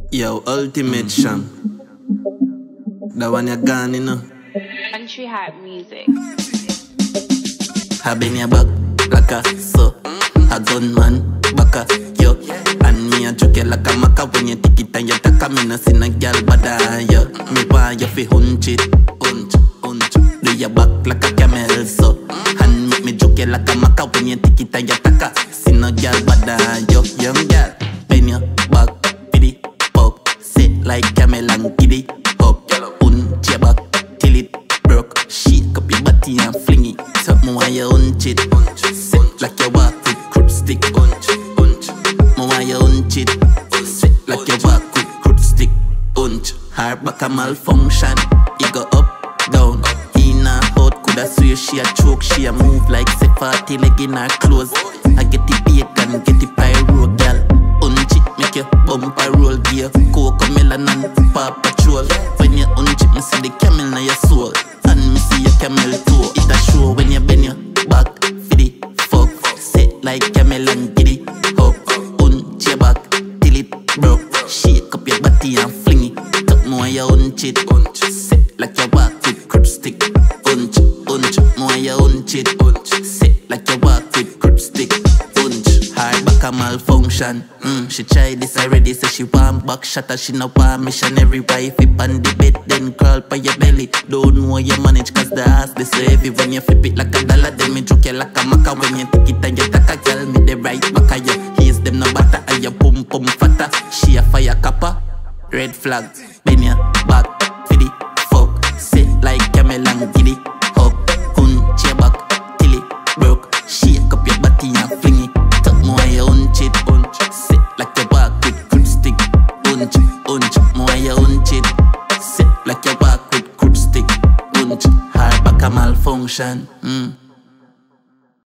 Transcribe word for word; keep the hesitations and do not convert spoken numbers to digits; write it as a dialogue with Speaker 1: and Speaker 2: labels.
Speaker 1: Yo, ultimate sham. That one you gone, you know.
Speaker 2: Country Hype Music.
Speaker 1: I been your back, like a so. A gunman, baka, yo. And me a joke like a maca when you take it and you take a me no see no girl bada, yo. Me want you fi hunch it, hunch, hunch. Do your back like a camel, so. And make me joke like a maca when you take it and you take a see no girl bada, yo. Young girl, bend your back, pity, pop. Sit like camel and giddy up. Hunch your back till it broke. Shake up your body and fling it. Tell me why you hunch it. Sit like you walk with crook stick. Hunch, hunch. Me why you hunch it. Sit like you walk with crook stick. Hunch. Her back a malfunction. You go up, down, in and out. Coulda swear she a choke. She a move like say party leg in her clothes. I get the bacon, get the pyro, girl. Hunch it, make your bumper roll gear. Coco melon and Paw Patrol. When you hunch it, me see the camel in your soul. And me see your camel toe. It a show when you bend your back for the fuck. Sit like camel and giddy up. Hunch your back till it broke. Shake up your body and fling it. Talk more you hunch it. Sit like you walk with crook stick. Hunch, hunch, more you hunch it. Sit like you walk with crook stick. Hunch, her back a malfunction. Mm, she tried this already, so she want back shot. She no want missionary wife. If on the bed, then crawl by your belly. Don't know you manage, cause the ass is so heavy. When you flip it like a dollar, then me joke you like a maca. When you take it and you take a girl, me the right back of you. He's them no butter, and you pum pum fatter. She a fire kappa, red flag. Bend your back for the fuck. Sit like camel and giddy up. Hunch your back till it broke. Shake up your body and fling it. Talk more you hunch it. Sit like you walk with crook stick. Hunch, hunch, more you hunch it. Sit like you walk with crook stick. Hunch, her back a malfunction. Mm.